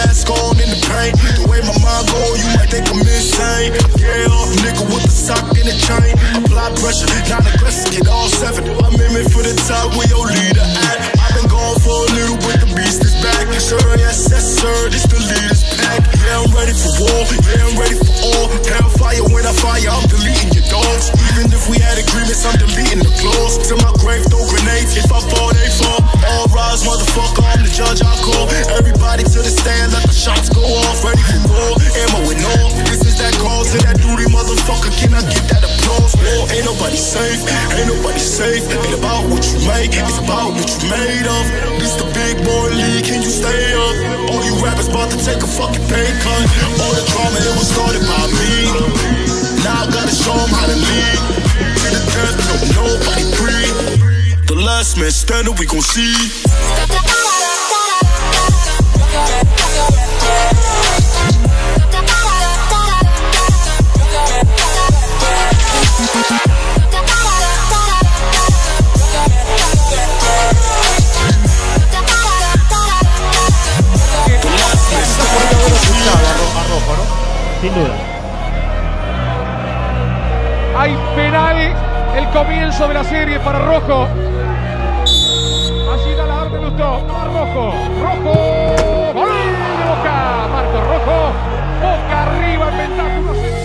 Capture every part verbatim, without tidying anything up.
mask on in the paint. The way my mind go, you might think I'm insane. Yeah, nigga with the sock and the chain. Apply pressure, not aggressive, get all seven. I'm aiming for the top where your leader at. I've been gone for a little, but the beast is back. Sir, yes, yes, sir, this the leader's pack. Yeah, I'm ready for war, yeah, I'm ready for all. Hellfire when I fire, I'm deleting your dogs. Even if we had agreements, I'm deleting the clause. To my grave, throw grenades, if I fall, they fall. All rise, motherfucker, I'm the judge, I call. Everybody to the stand, let the shots go off. Ready for war, ammo and all. This is that call to that duty, motherfucker, can I get that applause? War, ain't nobody safe, ain't nobody safe. Ain't about what you make, it's about what you made of. This the big boy league, can you stay up? All you rappers about to take a fucking pay cut. All the drama, it was started by me. Now I gotta show them how to lead. To the death, no, nobody breathe. The last man standing, we gon' see. Sin duda. Hay penal, el comienzo de la serie para Rojo. Allí da la orden Lustó. Rojo, Rojo. ¡Gol de Boca! Marco Rojo. Boca arriba en ventaja.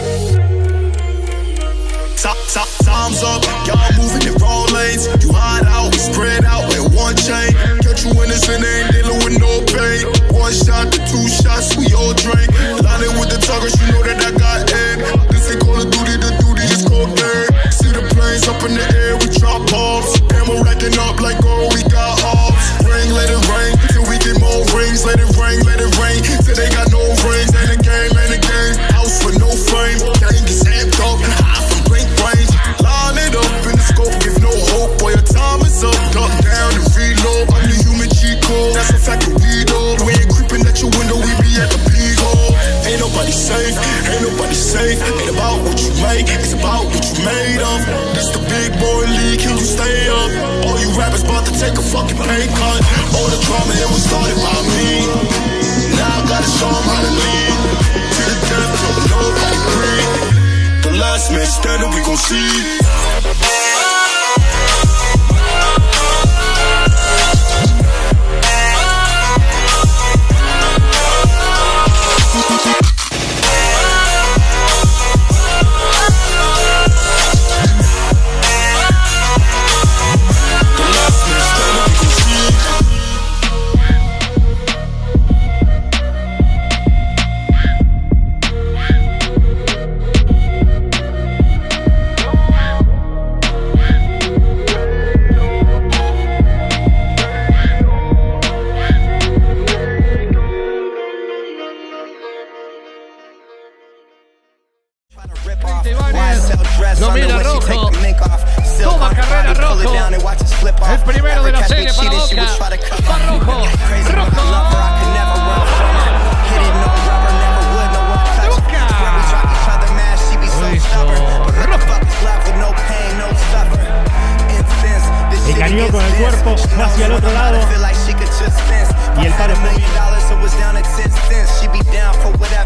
Time's up, y'all moving in wrong lanes. You hide out, we spread out with one chain. Catch you innocent, ain't dealing with no pain. One shot to two shots, we all drink. Lining with the talkers, you know that I got aim. This ain't Call of Duty, the duty is cold game. See the planes up in the air, we drop bombs. Ammo racking up like oh, we got ops. Ring, let it rain, till we get more rings. Let it rain, let it rain, till they got no rings. Ain't a game, ain't a game, house with no frame. Gang is amped up, high from blink range. Line it up in the scope, give no hope. Boy, your time is up, duck down and reload. I'm the human cheat code, that's a fact that we know. We ain't creeping at your window, we be at the peak hole. Ain't nobody safe, ain't nobody safe. Ain't about what you make, it's about what you made of. This the big boy league, can you stay up? All you rappers about to take a fucking pay cut. All the drama, it was started by me. Now I gotta show them how to lead. To the death, no, nobody breathe. The last man standing, we gon' see. Domina Rojo. Toma carrera Rojo. El primero de la serie para Boca. Va Rojo. Rojo. De Boca. Engañó con el cuerpo hacia el otro lado. Y el palo fue bien.